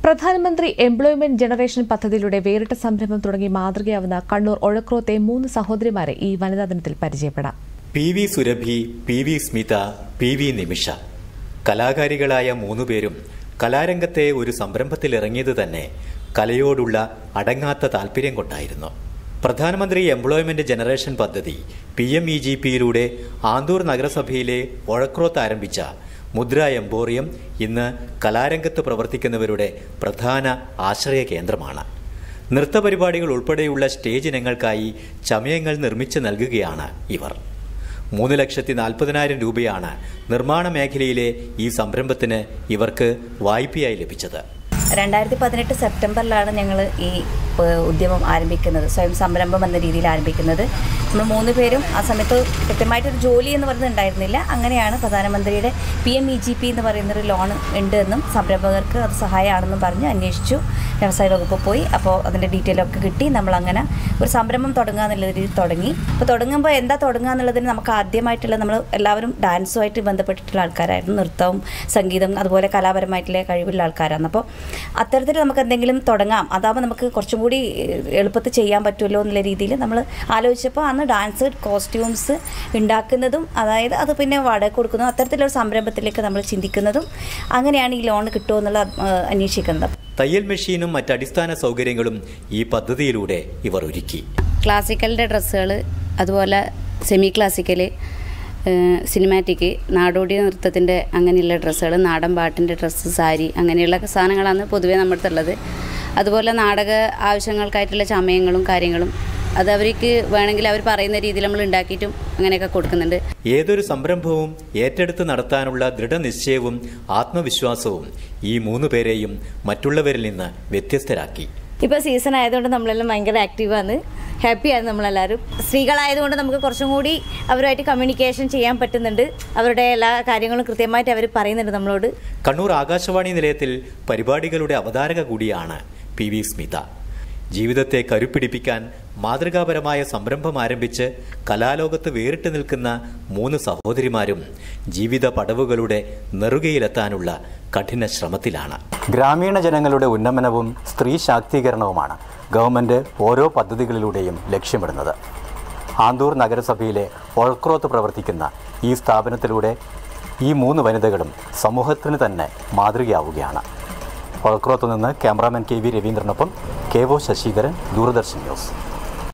പ്രധാനമന്ത്രി employment generation പദ്ധതിയിലൂടെ വേറിട്ട സംരംഭം തുടങ്ങി മാതൃകയാവുന്ന കണ്ണൂർ ഒഴക്രോത്തെ 3 സഹോദരിമാരെ ഈ വനിതാ ദിനത്തിൽ പരിചയപ്പെടാം. PV. Surabhi, PV. Smitha, PV. Nimisha. കലാകാരികളായ 3 പേരും കലാരംഗത്തെ ഒരു സംരംഭത്തിലിറങ്ങിയത് തന്നെ കലയോടുള്ള അടങ്ങാത്ത താൽപര്യം കൊണ്ടായിരുന്നു. പ്രധാനമന്ത്രി എംപ്ലോയ്മെന്റ് ജനറേഷൻ പദ്ധതി PMEGP-യിലൂടെ ആന്തൂർ നഗരസഭയിലെ ഒഴക്രോത്ത് ആരംഭിച്ച മുദ്ര എംപോറിയം ഇന്ന് കലാരംഗത്ത് പ്രവർത്തിക്കുന്നവരുടെ പ്രധാന ആശ്രയ കേന്ദ്രമാണ്. നൃത്തപരിപാടികൾ ഉൾപ്പെടെയുള്ള സ്റ്റേജ് ഇനങ്ങൾക്കായി ചമയങ്ങൾ നിർമ്മിച്ച് നൽകുകയാണ് ഇവർ. 3,40,000 രൂപയാണ് നിർമ്മാണ മേഖലയിലെ ഈ സംരംഭത്തിന് ഇവർക്ക് വായ്പയായി ലഭിച്ചത്. 2018 സെപ്റ്റംബറിലാണ് ഞങ്ങൾ ഈ ഉദ്യമം ആരംഭിക്കുന്നത്, സ്വയം സംരംഭം എന്ന രീതിയിൽ ആരംഭിക്കുന്നത്. നമ്മൾ 3 പേരും ആ സമയത്ത് കൃത്യമായിട്ടൊരു ജോലി എന്ന് പറയുന്നത് ഉണ്ടായിരുന്നില്ല. അങ്ങനെയാണ് പ്രധാനമന്ത്രിയുടെ PMEGP എന്ന് പറയുന്നൊരു ലോൺ ഉണ്ട് എന്നും സംരംഭകർക്ക് അത് സഹായമാണെന്നും പറഞ്ഞ് അന്വേഷിച്ചു. വ്യവസായ വകുപ്പ് പോയി. അപ്പോൾ അതിൻ്റെ ഡീറ്റെയിലൊക്കെ കിട്ടി. നമ്മളങ്ങനെ ഒരു സംരംഭം തുടങ്ങുക എന്നുള്ള രീതിയിൽ തുടങ്ങി. അപ്പോൾ തുടങ്ങുമ്പോൾ എന്താ തുടങ്ങുക എന്നുള്ളതിന് നമുക്ക് ആദ്യമായിട്ടുള്ള നമ്മൾ എല്ലാവരും ഡാൻസുമായിട്ട് ബന്ധപ്പെട്ടിട്ടുള്ള ആൾക്കാരായിരുന്നു. നൃത്തവും സംഗീതം അതുപോലെ കലാപരമായിട്ടുള്ള കഴിവുള്ള ആൾക്കാരാണ്. അപ്പോൾ അത്തരത്തിൽ നമുക്ക് എന്തെങ്കിലും തുടങ്ങാം, അതാവുമ്പോൾ നമുക്ക് കുറച്ചും കൂടി എളുപ്പത്തിൽ ചെയ്യാൻ പറ്റുമല്ലോ എന്നുള്ള രീതിയിൽ നമ്മൾ ആലോചിച്ചപ്പോൾ അന്ന് ഡാൻസ് കോസ്റ്റ്യൂംസ് ഉണ്ടാക്കുന്നതും അതായത് അത് പിന്നെ വാടക കൊടുക്കുന്നതും അത്തരത്തിലൊരു സംരംഭത്തിലേക്ക് നമ്മൾ ചിന്തിക്കുന്നതും അങ്ങനെയാണ് ഈ ലോൺ കിട്ടുമോ എന്നുള്ള അന്വേഷിക്കുന്നത്. തയ്യൽ മെഷീനും മറ്റടിസ്ഥാന സൗകര്യങ്ങളും ഈ പദ്ധതിയിലൂടെ ഇവർ ഒരുക്കി. ക്ലാസിക്കലിൻ്റെ ഡ്രസ്സുകൾ, അതുപോലെ സെമി ക്ലാസിക്കൽ, സിനിമാറ്റിക്, നാടോടി നൃത്തത്തിൻ്റെ അങ്ങനെയുള്ള ഡ്രസ്സുകൾ, നാടൻ പാട്ടിൻ്റെ ഡ്രസ്സ്, സാരി അങ്ങനെയുള്ള സാധനങ്ങളാണ് പൊതുവേ നമ്മുടെ അടുത്തുള്ളത്. അതുപോലെ നാടക ആവശ്യങ്ങൾക്കായിട്ടുള്ള ചമയങ്ങളും കാര്യങ്ങളും അത് അവർക്ക് വേണമെങ്കിൽ അവർ പറയുന്ന രീതിയിൽ നമ്മൾ ഉണ്ടാക്കിയിട്ടും അങ്ങനെയൊക്കെ കൊടുക്കുന്നുണ്ട്. ഏതൊരു സംരംഭവും ഏറ്റെടുത്ത് നടത്താനുള്ള ദൃഢനിശ്ചയവും ആത്മവിശ്വാസവും ഈ 3 പേരെയും മറ്റുള്ളവരിൽ നിന്ന് വ്യത്യസ്തരാക്കി. ഇപ്പോൾ സീസൺ ആയതുകൊണ്ട് നമ്മളെല്ലാം ഭയങ്കര ആക്റ്റീവാണ്, ഹാപ്പിയാണ് നമ്മളെല്ലാവരും. സ്ത്രീകളായതുകൊണ്ട് നമുക്ക് കുറച്ചും കൂടി അവരുമായിട്ട് കമ്മ്യൂണിക്കേഷൻ ചെയ്യാൻ പറ്റുന്നുണ്ട്. അവരുടെ എല്ലാ കാര്യങ്ങളും കൃത്യമായിട്ട് അവർ പറയുന്നുണ്ട് നമ്മളോട്. കണ്ണൂർ ആകാശവാണി നിലയത്തിൽ പരിപാടികളുടെ അവതാരക കൂടിയാണ് പി.വി. സ്മിത. ജീവിതത്തെ കരുപ്പിടിപ്പിക്കാൻ മാതൃകാപരമായ സംരംഭം ആരംഭിച്ച് കലാലോകത്ത് വേറിട്ട് നിൽക്കുന്ന 3 സഹോദരിമാരും ജീവിത പടവുകളുടെ നെറുകയിലെത്താനുള്ള കഠിന ശ്രമത്തിലാണ്. ഗ്രാമീണ ജനങ്ങളുടെ ഉന്നമനവും സ്ത്രീ ശാക്തീകരണവുമാണ് ഗവൺമെന്റ് ഓരോ പദ്ധതികളിലൂടെയും ലക്ഷ്യമിടുന്നത്. ആന്തൂർ നഗരസഭയിലെ ഒഴക്രോത്ത് പ്രവർത്തിക്കുന്ന ഈ സ്ഥാപനത്തിലൂടെ ഈ 3 വനിതകളും സമൂഹത്തിന് തന്നെ മാതൃകയാവുകയാണ്. ഒഴക്രോത്ത് നിന്ന് ക്യാമറാമാൻ KV രവീന്ദ്രനൊപ്പം KO ശശിധരൻ, ദൂരദർശൻ ന്യൂസ്.